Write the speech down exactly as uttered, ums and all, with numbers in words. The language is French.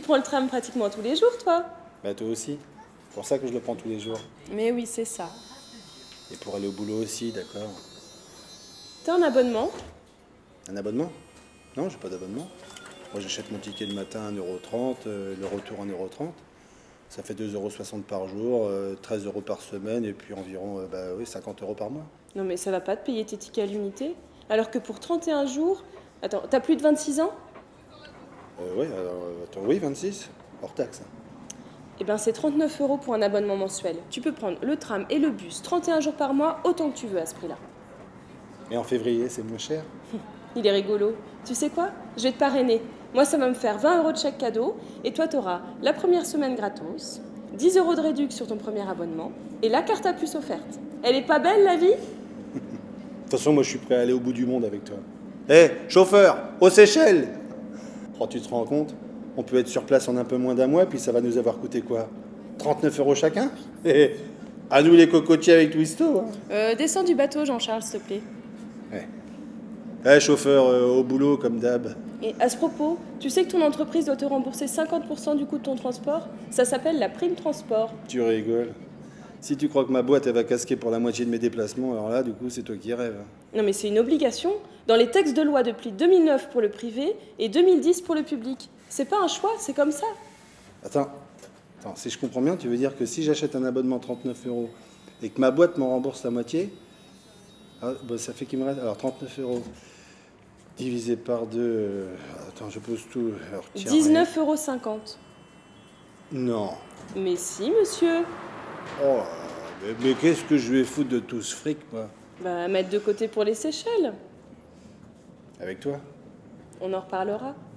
prends le tram pratiquement tous les jours, toi. Bah toi aussi. C'est pour ça que je le prends tous les jours. Mais oui, c'est ça. Et pour aller au boulot aussi, d'accord. T'as un abonnement? Un abonnement? Non, j'ai pas d'abonnement. Moi, j'achète mon ticket le matin à un euro trente, euh, le retour à un euro trente. Ça fait deux euros soixante par jour, euh, treize euros par semaine, et puis environ euh, bah, oui, cinquante euros par mois. Non, mais ça va pas te payer tes tickets à l'unité. Alors que pour trente et un jours... Attends, t'as plus de vingt-six ans? Euh, oui, alors, euh, attends, oui, vingt-six, hors taxe. Eh ben, c'est trente-neuf euros pour un abonnement mensuel. Tu peux prendre le tram et le bus trente et un jours par mois, autant que tu veux à ce prix-là. Et en février, c'est moins cher. Il est rigolo. Tu sais quoi? Je vais te parrainer. Moi, ça va me faire vingt euros de chèque cadeau, et toi, t'auras la première semaine gratos, dix euros de réduction sur ton premier abonnement, et la carte à puce offerte. Elle est pas belle, la vie? De toute façon, moi, je suis prêt à aller au bout du monde avec toi. Hé, hey, chauffeur, aux Seychelles! Oh, tu te rends compte? On peut être sur place en un peu moins d'un mois, puis ça va nous avoir coûté quoi? trente-neuf euros chacun? Hé, à nous les cocotiers avec Twisto, hein. Euh, descends du bateau, Jean-Charles, s'il te plaît. Ouais. Eh, chauffeur, euh, au boulot, comme d'hab. Et à ce propos, tu sais que ton entreprise doit te rembourser cinquante pour cent du coût de ton transport? Ça s'appelle la prime transport. Tu rigoles. Si tu crois que ma boîte, elle va casquer pour la moitié de mes déplacements, alors là, du coup, c'est toi qui rêves. Non, mais c'est une obligation. Dans les textes de loi depuis deux mille neuf pour le privé et deux mille dix pour le public. C'est pas un choix, c'est comme ça. Attends, attends, si je comprends bien, tu veux dire que si j'achète un abonnement trente-neuf euros et que ma boîte m'en rembourse la moitié, ah, bah, ça fait qu'il me reste, alors trente-neuf euros divisé par deux, euh, attends, je pose tout. Alors, tiens, dix-neuf euros cinquante. non. Mais si, monsieur. Oh, mais, mais qu'est-ce que je vais foutre de tout ce fric, moi? Bah, mettre de côté pour les Seychelles. Avec toi? On en reparlera.